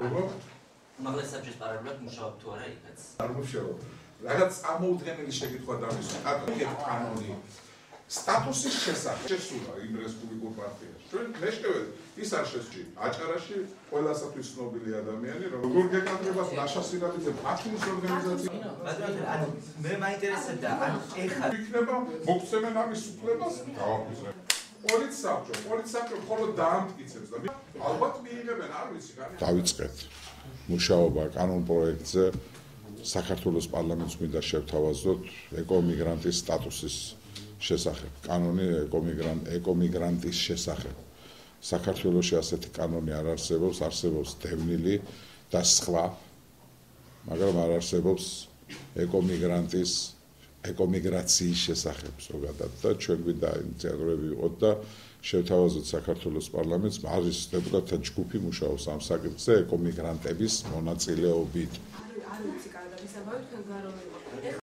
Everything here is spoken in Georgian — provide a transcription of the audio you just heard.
უმაღლეს საბჭოს პარალელურად მუშაობ თუ არა იქაც? არ მუშაობ. რაღაც ამოუდგენელი შეკითხვა დამისვა. კანონი სტატუსის შესახებ შესულა იმ რესპუბლიკურ პარტიაში. ჩვენ მეშკევედ ის არ შესჭი. აჭარაში ყველასათვის ცნობილი ადამიანი, როგორ გეკადრებათ ნაშა სირალიძე პარტიის ორგანიზაცია. ანუ მე მაინტერესებდა, ანუ ეხლა იქნება მოგცემენ ამის უფლებას, გავაფუძნებ. პოლიცსაბჭო მხოლოდ დაამტკიცებს და ალბათ მიიღებენ, არ ვიცი რა. დავიწყეთ მუშაობა კანონ პროექტზე. საქართველოს პარლამენტს მინდა შევთავაზოთ ეკომიგრანტის სტატუსის შესახებ. კანონი ეკომიგრანტის შესახებ. საქართველოში ასეთი კანონი არ არსებობს, არსებობს დევნილი და სხვა, მაგრამ არ არსებობს ეკომიგრაციის შესახებ ზოგადად და ჩვენ გვინდა ინიციატორები ვიყოთ და შევთავაზოთ საქართველოს პარლამენტს, არის დეპუტატთა ჯგუფი მუშაობს ამ საკითხზე ეკომიგრანტების მონაწილეობით. არ ვიცი კარგად ისაბავი თქვენ გარომევა.